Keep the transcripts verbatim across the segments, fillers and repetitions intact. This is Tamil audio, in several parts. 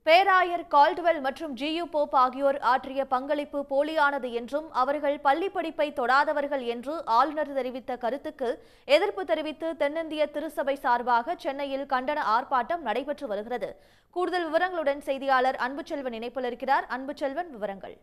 பேராயர் கால்டுவெல் மற்றும் ஜியு போப் ஆகியோர் ஆற்றிய பங்களிப்பு போலியானது என்றும் அவர்கள் பள்ளி படிப்பை தொடாதவர்கள் என்று ஆளுநர் தெரிவித்த கருத்துக்கு எதிர்ப்பு தெரிவித்து தென்னிந்திய திருச்சபை சார்பாக சென்னையில் கண்டன ஆர்ப்பாட்டம் நடைபெற்று வருகிறது. கூடுதல் விவரங்களுடன் செய்தியாளர் அன்புச்செல்வன் இணைப்பில் இருக்கிறார். அன்புச்செல்வன், விவரங்கள்.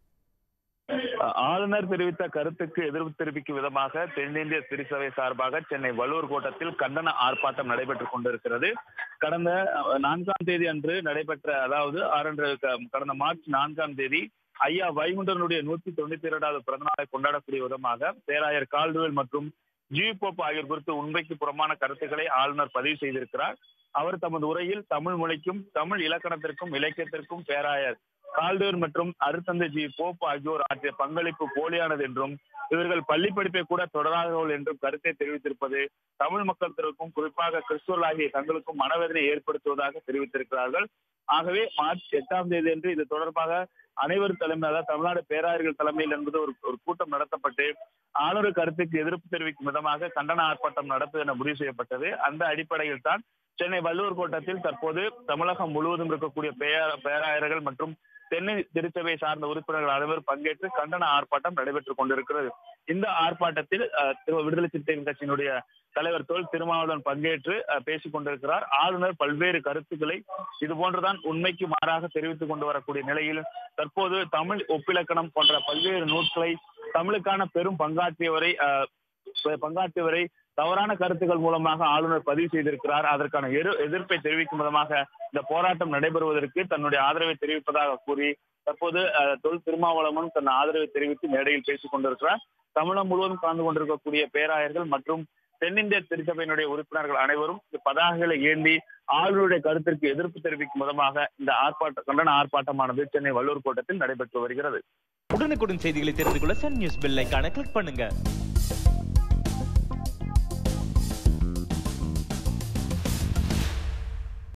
ஆளுநர் தெரிவித்த கருத்துக்கு எதிர்ப்பு தெரிவிக்கும் விதமாக தென்னிந்திய திருச்சபை சார்பாக சென்னை வள்ளுவர் கோட்டத்தில் கண்டன ஆர்ப்பாட்டம் நடைபெற்றுக் கொண்டிருக்கிறது. கடந்த நான்காம் தேதி அன்று நடைபெற்ற அதாவது ஆறு கடந்த மார்ச் நான்காம் தேதி ஐயா வைகுண்டனுடைய நூத்தி தொண்ணூத்தி இரண்டாவது பிறந்த நாளை கொண்டாடக்கூடிய விதமாக பேராயர் கால்டுவெல் மற்றும் ஜியு போப் ஆகியோர் குறித்து உண்மைக்கு புறமான கருத்துக்களை ஆளுநர் பதிவு செய்திருக்கிறார். அவர் தமது உரையில் தமிழ் மொழிக்கும் தமிழ் இலக்கணத்திற்கும் இலக்கியத்திற்கும் பேராயர் கால்டுவெல் மற்றும் அருட்தந்தை ஜி போப் ஆகியோர் ஆற்றிய பங்களிப்பு போலியானது என்றும் இவர்கள் பள்ளி படிப்பை கூட தொடராதவர்கள் என்றும் கருத்தை தெரிவித்திருப்பது தமிழ் மக்களுக்கும் குறிப்பாக கிறிஸ்துவர்களாகிய தங்களுக்கும் மனவேதனை ஏற்படுத்துவதாக தெரிவித்திருக்கிறார்கள். ஆகவே மார்ச் எட்டாம் தேதி அன்று இது தொடர்பாக அனைவரும் தலைமையாக தமிழ்நாடு பேராயர்கள் தலைமையில் என்பது ஒரு ஒரு கூட்டம் நடத்தப்பட்டு ஆளுநர் கருத்துக்கு எதிர்ப்பு தெரிவிக்கும் விதமாக கண்டன ஆர்ப்பாட்டம் நடத்துவது என முடிவு செய்யப்பட்டது. அந்த அடிப்படையில் தான் சென்னை வள்ளுவர் கோட்டத்தில் தற்போது தமிழகம் முழுவதும் இருக்கக்கூடிய பேராயர்கள் மற்றும் தென்னை திருச்சபை சார்ந்த உறுப்பினர்கள் அனைவரும் பங்கேற்று கண்டன ஆர்ப்பாட்டம் நடைபெற்றுக் கொண்டிருக்கிறது. இந்த ஆர்ப்பாட்டத்தில் விடுதலை சிறுத்தைகள் கட்சியினுடைய தலைவர் தொல் திருமாவளவன் பங்கேற்று பேசிக் கொண்டிருக்கிறார். ஆளுநர் பல்வேறு கருத்துக்களை இது போன்றுதான் உண்மைக்கு மாறாக தெரிவித்துக் கொண்டு வரக்கூடிய நிலையில் தற்போது தமிழ் ஒப்பிலக்கணம் போன்ற பல்வேறு நூல்களை தமிழுக்கான பெரும் பங்காற்றியவரை பங்காற்றியவரை தவறான கருத்துக்கள் மூலமாக ஆளுநர் பதிவு செய்திருக்கிறார். அதற்கான எதிர்ப்பை தெரிவிக்கும் விதமாக இந்த போராட்டம் நடைபெறுவதற்கு தன்னுடைய ஆதரவை தெரிவிப்பதாக கூறி தற்போது தொல் திருமாவளவன் தன் ஆதரவை தெரிவித்து மேடையில் பேசிக் கொண்டிருக்கிறார். தமிழகம் முழுவதும் கலந்து கொண்டிருக்கக்கூடிய பேராயர்கள் மற்றும் தென்னிந்திய திருச்சபையினுடைய உறுப்பினர்கள் அனைவரும் பதாகைகளை ஏந்தி ஆளுநருடைய கருத்திற்கு எதிர்ப்பு தெரிவிக்கும் விதமாக இந்த ஆர்ப்பாட்ட கண்டன ஆர்ப்பாட்டமானது சென்னை வள்ளுவர் கோட்டத்தில் நடைபெற்று வருகிறது. உடனுக்குடன் செய்திகளை தெரிந்து கொள்ள சன் நியூஸ் பெல் ஐகானை கிளிக் பண்ணுங்க.